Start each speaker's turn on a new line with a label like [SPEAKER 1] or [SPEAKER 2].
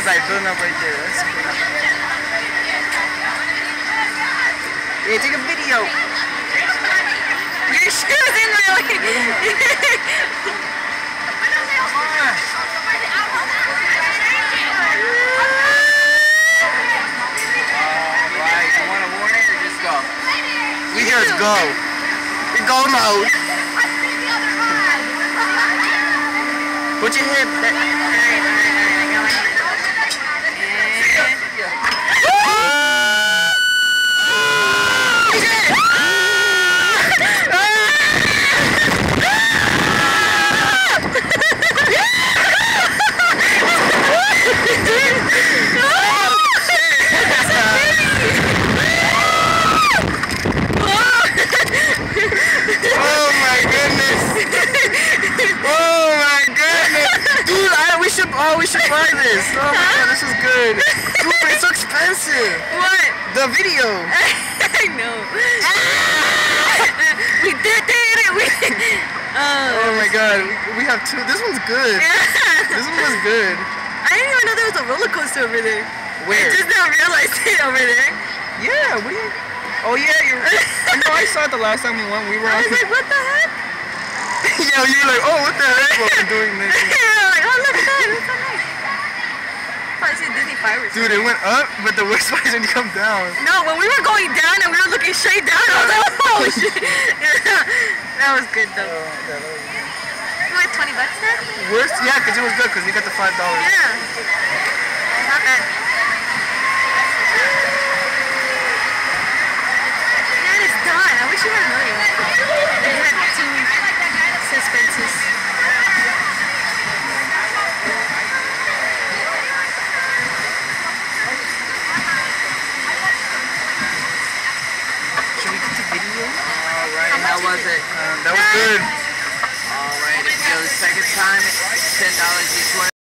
[SPEAKER 1] like filling up right there. That's cool. Yeah, take a video.
[SPEAKER 2] Your shoes in my way.
[SPEAKER 1] Alright, you want to warn it or just go? We just go. We go mode. Put your hip.
[SPEAKER 2] Alright, I got my hand.
[SPEAKER 1] Oh, we should buy this. Oh my god, this is good. Dude, but it's so expensive.
[SPEAKER 2] What?
[SPEAKER 1] The video.
[SPEAKER 2] I know. We did it.
[SPEAKER 1] Oh my god, we have two. This one's good. This one was good.
[SPEAKER 2] I didn't even know there was a roller coaster over there.
[SPEAKER 1] Where?
[SPEAKER 2] I just now realized it over there.
[SPEAKER 1] Yeah, what do you... Oh yeah, you're... I know I saw it the last time we went. We were
[SPEAKER 2] I
[SPEAKER 1] on...
[SPEAKER 2] was like, what the heck?
[SPEAKER 1] Yeah, you were like, oh, what the heck? While we're doing this.
[SPEAKER 2] Like, oh, look at that. That's so nice. Probably see Disney fireworks.
[SPEAKER 1] Dude, it went up, but the worst part is when you come down.
[SPEAKER 2] No, when we were going down and we were looking straight down, I was like, oh shit. That was good though.
[SPEAKER 1] Oh, God, that was good.
[SPEAKER 2] Like $20 there?
[SPEAKER 1] Worst? Yeah, because it was good, because you got the $5.
[SPEAKER 2] Yeah. Not bad. Man, it's done. I wish you had another one. They had two suspenses.
[SPEAKER 1] Should we get the video?
[SPEAKER 3] Alright, how was it?
[SPEAKER 1] That was good.
[SPEAKER 3] Alright, so the second time, $10 each way.